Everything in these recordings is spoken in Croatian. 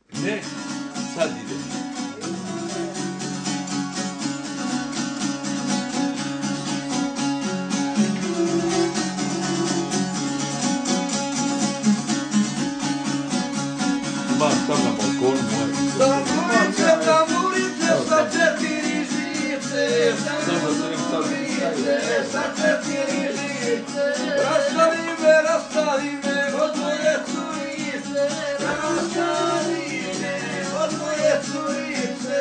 Ne, sad ide. Ima tam na balkonu moj. Tamburice sa 4 žice, tamburice sa 4 žice. Rastavi me od moje curice, rastavi me od moje curice.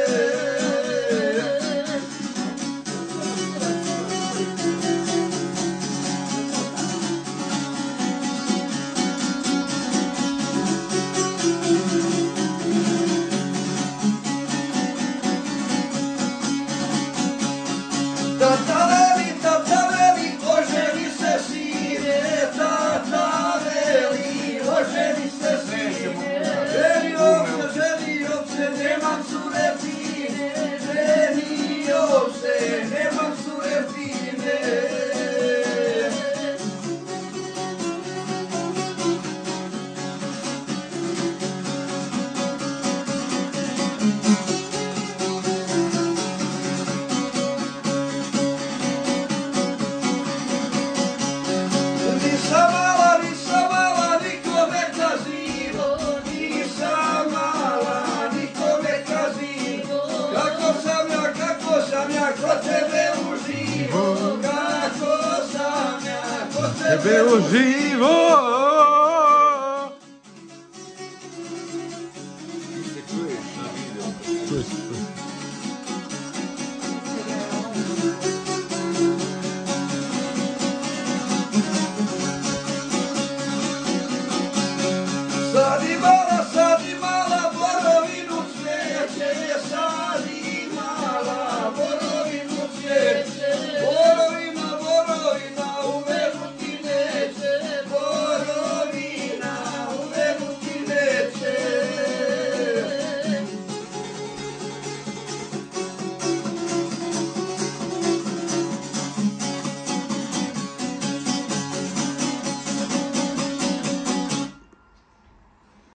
Tata veli, oženi se sine, tata veli, oženi se sine. Ženio se, nemam cure fine, ženio se, nemam cure fine. Nisam mala, nikome kazino, nisam mala, nikome kazino. Kako sam ja kod tebe uživo, kako sam ja kod tebe uživo. Ti se čuješ na videu. Čuješ.